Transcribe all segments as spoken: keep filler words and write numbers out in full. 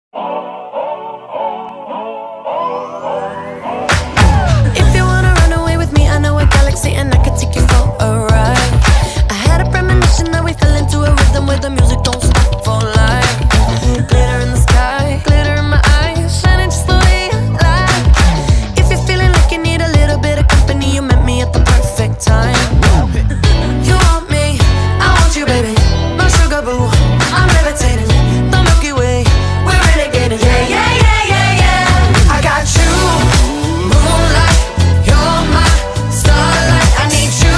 If you wanna run away with me, I know a galaxy and I can take you for a ride. I had a premonition that we fell into a rhythm where the music don't stop for life. Glitter in the sky, glitter in my eyes, shining just the way I like. If you're feeling like you need a little bit of company, you met me at the perfect time. You want me, I want you, baby, my sugar boo. I'm levitating, the Milky Way, we're renegading. Yeah, yeah, yeah, yeah, yeah. I got you, moonlight, you're my starlight. I need you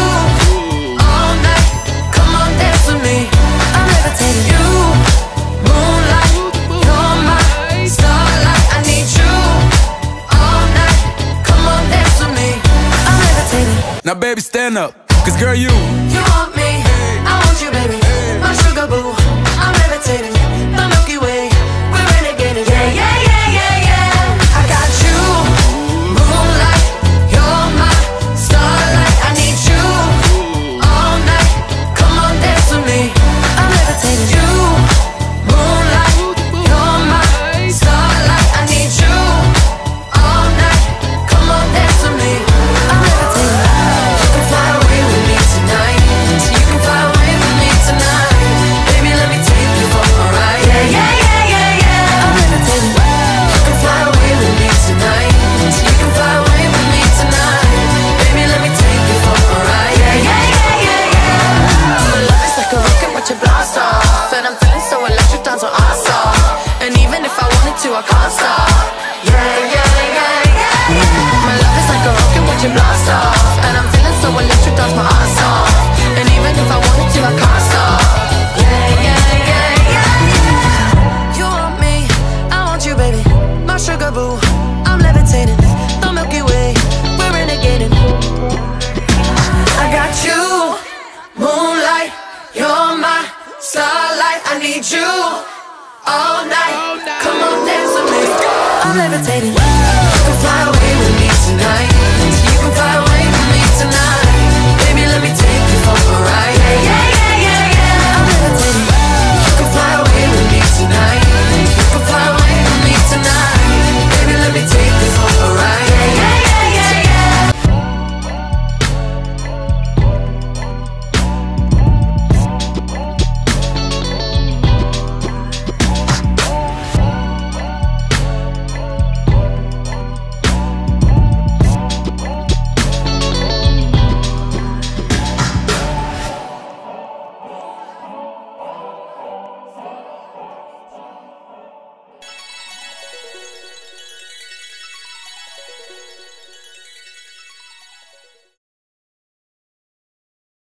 all night. Come on, dance with me. I'm levitating. You, moonlight, you're my starlight. I need you all night. Come on, dance with me. I'm levitating. Now baby stand up, cause girl you You want me, I want you, baby, my sugar boo. I'm levitating, the Milky Way, we're renegading. Yeah, yeah, yeah, yeah, yeah. I got you, moonlight, you're my starlight. I need you all night. Come on, dance with me. I'm levitating. You, moonlight, you're my starlight. I need you all night. Come on, dance with me. I'm levitating. You can fly away with me tonight. So you can fly away with me tonight. Baby, let me take you for a ride. Yeah, yeah, yeah, yeah, yeah. I'm levitating. You can fly away with me tonight. So you can fly away with me tonight. Baby, let me take you for a ride. Yeah, yeah, yeah, yeah, yeah. My love is like a rocket, watch it blast off. And I'm feeling so electric, dance on our off. And even if I wanted to, I can't stop. Yeah, yeah, yeah, yeah, yeah. My love is like a rocket, watch it blast off. And I'm feeling so electric, dance my ass off. And even if I wanted to, I can't stop. Yeah, yeah, yeah, yeah, yeah. You want me, I want you, baby, my sugar boo. I'm levitating, the Milky Way, we're renegading. I got you, moonlight, you're my starlight. I need you all night. Come on, dance with me. I'm levitating.